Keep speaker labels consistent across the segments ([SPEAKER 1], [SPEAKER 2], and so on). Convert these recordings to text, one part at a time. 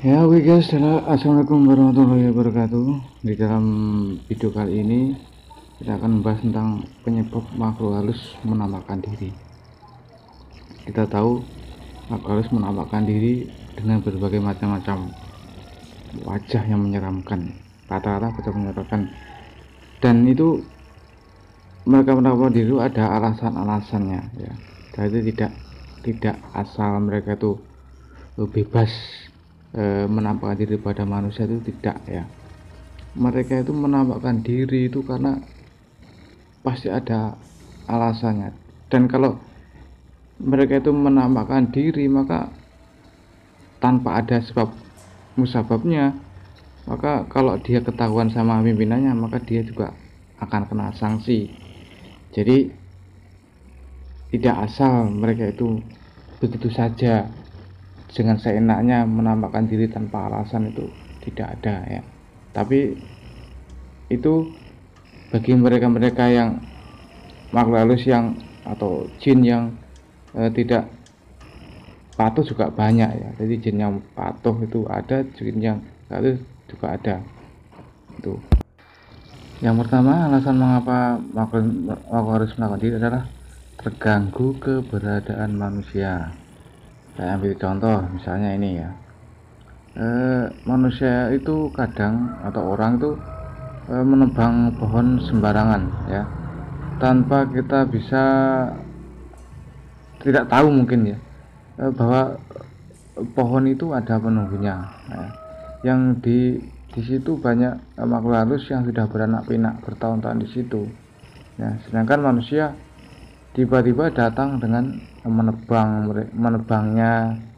[SPEAKER 1] Ya, oke guys, assalamualaikum warahmatullahi wabarakatuh. Di dalam video kali ini kita akan membahas tentang penyebab makhluk halus menampakkan diri. Kita tahu makhluk halus menampakkan diri dengan berbagai macam-macam wajah yang menyeramkan, rata-rata wajah menyeramkan, dan itu mereka menampakkan diri itu ada alasan-alasannya, ya. Jadi tidak asal mereka itu bebas menampakkan diri pada manusia, itu tidak, ya. Mereka itu menampakkan diri itu karena pasti ada alasannya, dan kalau mereka itu menampakkan diri maka tanpa ada sebab musababnya, maka kalau dia ketahuan sama pimpinannya maka dia juga akan kena sanksi. Jadi tidak asal mereka itu begitu saja dengan seenaknya menampakkan diri tanpa alasan, itu tidak ada, ya. Tapi itu bagi mereka-mereka yang makhluk halus yang atau jin yang tidak patuh juga banyak, ya. Jadi jin yang patuh itu ada, jin yang patuh juga ada. Itu yang pertama, alasan mengapa makhluk harus melakukan diri adalah terganggu keberadaan manusia. Saya ambil contoh misalnya ini, ya. Manusia itu kadang atau orang itu menebang pohon sembarangan, ya, tanpa kita bisa tidak tahu mungkin, ya, bahwa pohon itu ada penunggunya, ya. Yang di situ banyak makhluk halus yang sudah beranak pinak bertahun-tahun di situ, ya. Sedangkan manusia tiba-tiba datang dengan menebangnya,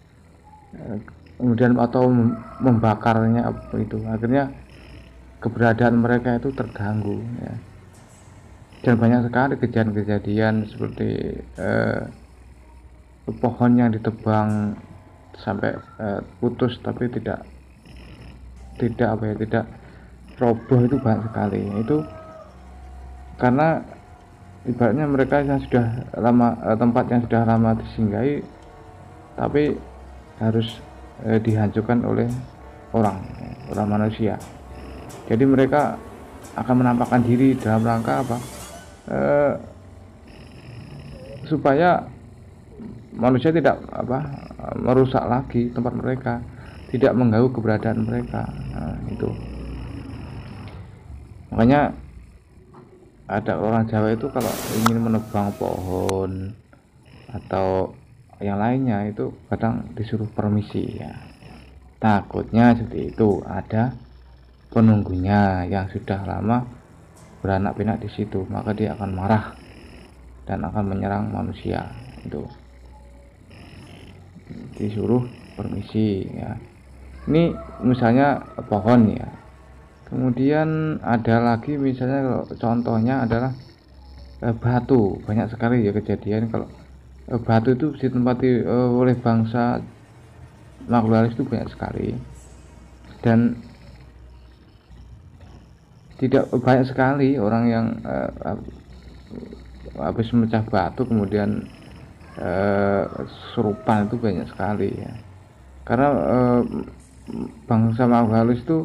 [SPEAKER 1] kemudian atau membakarnya, itu akhirnya keberadaan mereka itu terganggu, ya. Dan banyak sekali kejadian-kejadian seperti pohon yang ditebang sampai putus tapi tidak roboh, itu banyak sekali. Itu karena ibaratnya mereka yang sudah lama, tempat yang sudah lama disinggahi tapi harus dihancurkan oleh orang manusia. Jadi mereka akan menampakkan diri dalam rangka apa? Supaya manusia tidak merusak lagi tempat mereka, tidak mengganggu keberadaan mereka. Nah, itu makanya ada orang Jawa itu kalau ingin menebang pohon atau yang lainnya itu kadang disuruh permisi, ya. Takutnya seperti itu ada penunggunya yang sudah lama beranak pinak di situ, maka dia akan marah dan akan menyerang manusia. Itu disuruh permisi, ya. Ini misalnya pohon, ya. Kemudian ada lagi misalnya, kalau contohnya adalah batu. Banyak sekali, ya, kejadian kalau batu itu ditempati oleh bangsa makhluk halus itu banyak sekali, dan tidak banyak sekali orang yang habis memecah batu kemudian surupan, itu banyak sekali, ya. Karena bangsa makhluk halus itu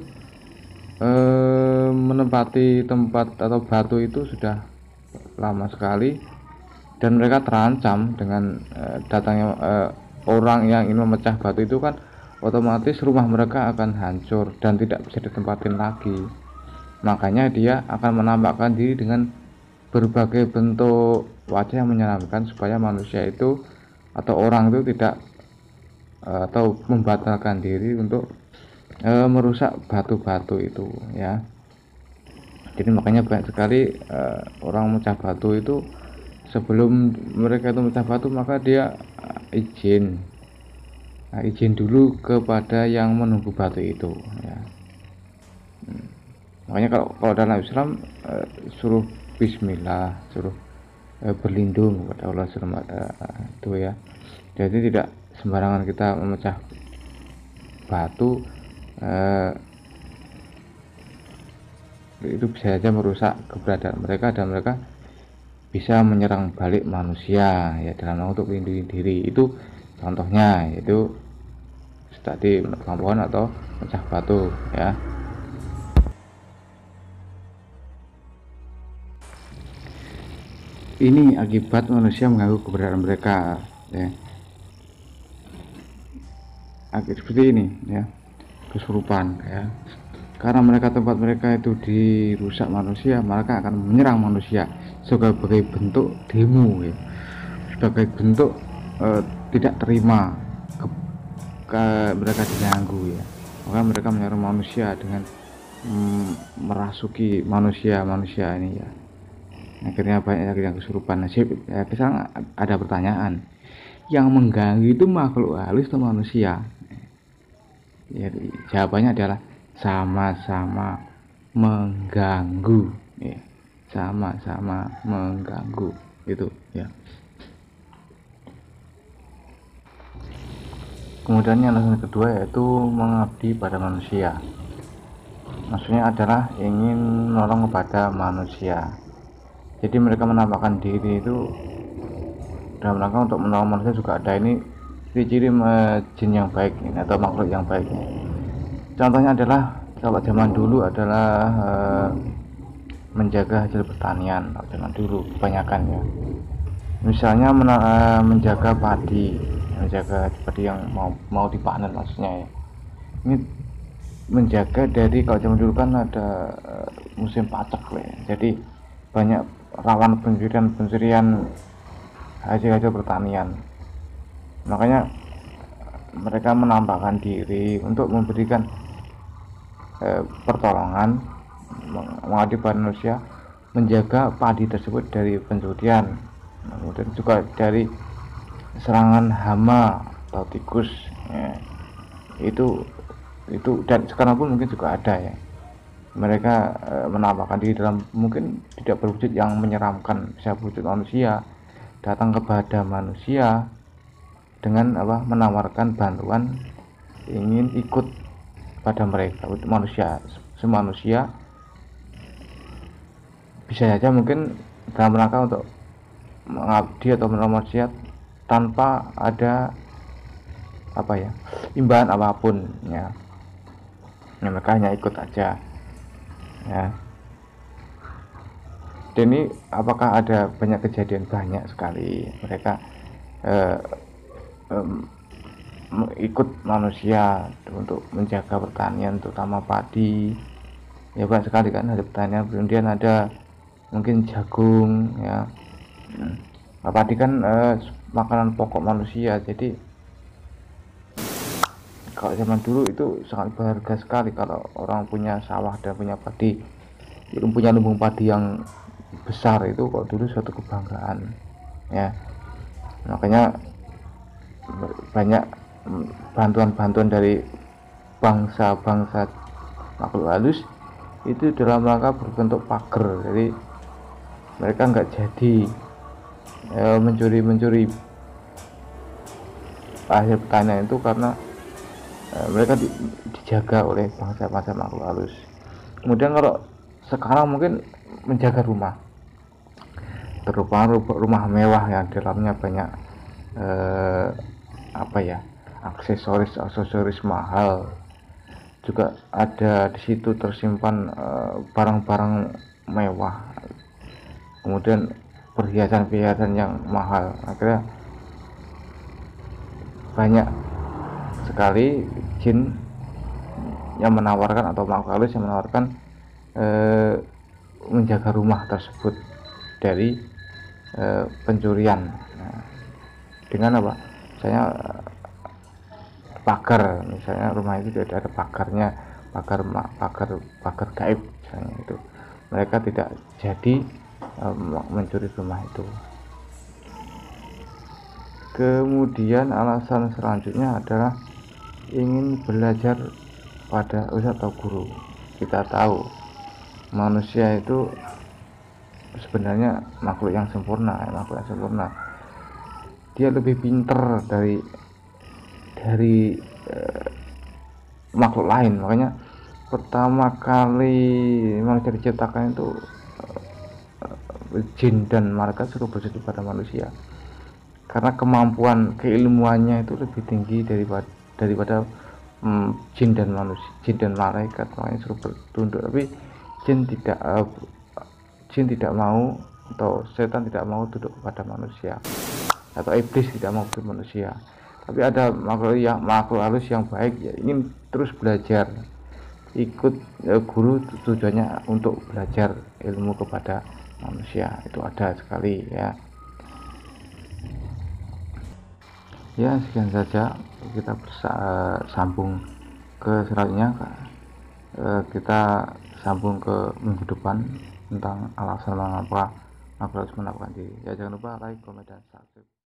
[SPEAKER 1] menempati tempat atau batu itu sudah lama sekali, dan mereka terancam dengan datangnya orang yang ingin memecah batu itu, kan otomatis rumah mereka akan hancur dan tidak bisa ditempatin lagi. Makanya dia akan menampakkan diri dengan berbagai bentuk wajah yang menyeramkan supaya manusia itu atau orang itu tidak atau membatalkan diri untuk merusak batu-batu itu, ya. Jadi makanya banyak sekali orang mecah batu itu, sebelum mereka itu mecah batu maka dia izin dulu kepada yang menunggu batu itu, ya. Makanya kalau dalam Islam suruh bismillah, suruh berlindung kepada Allah itu, ya. Jadi tidak sembarangan kita memecah batu, itu bisa saja merusak keberadaan mereka dan mereka bisa menyerang balik manusia, ya, dalam untuk melindungi diri. Itu contohnya, itu tadi menebang pohon atau pecah batu ya. Ini akibat manusia mengganggu keberadaan mereka ya. Seperti ini ya, kesurupan ya. Karena tempat mereka itu dirusak manusia, mereka akan menyerang manusia sebagai bentuk demo ya, sebagai bentuk tidak terima mereka diganggu ya. Maka mereka menyerang manusia dengan merasuki manusia ini ya. Akhirnya banyak yang kesurupan. Ya, sekarang ada pertanyaan, yang mengganggu itu makhluk halus atau manusia? Ya, jawabannya adalah sama-sama mengganggu ya. Sama-sama mengganggu gitu ya. Kemudian yang alasan kedua yaitu mengabdi pada manusia. Maksudnya adalah ingin menolong kepada manusia. Jadi mereka menampakkan diri itu dalam rangka untuk menolong manusia juga ada. Ini ciri-ciri jin yang baik ini, atau makhluk yang baik ini. Contohnya adalah kalau zaman dulu adalah menjaga hasil pertanian. Kalau zaman dulu kebanyakan ya, misalnya menjaga padi yang mau dipanen maksudnya ya. Ini menjaga dari, kalau zaman dulu kan ada musim pacak ya, jadi banyak rawan pencurian hasil pertanian. Makanya mereka menampakkan diri untuk memberikan pertolongan, mengabdi pada manusia, menjaga padi tersebut dari pencurian, kemudian juga dari serangan hama atau tikus ya. Itu dan sekarang pun mungkin juga ada ya. Mereka menampakkan diri dalam, mungkin tidak berwujud yang menyeramkan, bisa berwujud manusia, datang kepada manusia dengan menawarkan bantuan, ingin ikut pada mereka. Manusia semanusia bisa saja mungkin dalam rangka untuk mengabdi atau menolong manusia tanpa ada imbalan apapun ya. Mereka hanya ikut aja ya. Dan ini apakah ada banyak kejadian, banyak sekali mereka ikut manusia untuk menjaga pertanian, terutama padi ya, banyak sekali kan ada pertanian. Kemudian ada mungkin jagung ya. Padi kan makanan pokok manusia, jadi kalau zaman dulu itu sangat berharga sekali kalau orang punya sawah dan punya padi, punya lumbung padi yang besar, itu kalau dulu suatu kebanggaan ya. Makanya banyak bantuan-bantuan dari bangsa-bangsa makhluk halus itu dalam rangka berbentuk pagar. Jadi mereka nggak jadi mencuri hasil pertanian itu, karena mereka dijaga oleh bangsa-bangsa makhluk halus. Kemudian kalau sekarang mungkin menjaga rumah, terutama rumah mewah yang dalamnya banyak aksesoris mahal, juga ada di situ tersimpan barang-barang mewah, kemudian perhiasan yang mahal. Akhirnya banyak sekali jin yang menawarkan, atau makhluk halus yang menawarkan menjaga rumah tersebut dari pencurian. Dengan misalnya pagar, misalnya rumah itu tidak ada pagarnya, pagar gaib misalnya, itu mereka tidak jadi mencuri rumah itu. Kemudian alasan selanjutnya adalah ingin belajar pada ustadz atau guru. Kita tahu manusia itu sebenarnya makhluk yang sempurna. Dia lebih pintar dari makhluk lain. Makanya pertama kali manusia diciptakan itu jin dan malaikat suruh bersujud pada manusia, karena kemampuan keilmuannya itu lebih tinggi daripada jin dan manusia, jin dan malaikat makanya suruh bertunduk, tapi jin tidak mau, atau setan tidak mau tunduk kepada manusia, atau iblis tidak mau ke manusia. Tapi ada makhluk halus yang baik ya, ingin terus belajar, ikut guru, tujuannya untuk belajar ilmu kepada manusia, itu ada sekali ya. Ya, sekian saja, kita sambung ke selanjutnya. Kita sambung ke minggu depan tentang alasan mengapa aku harus menaklukkan diri. Ya, jangan lupa like, komen, dan subscribe.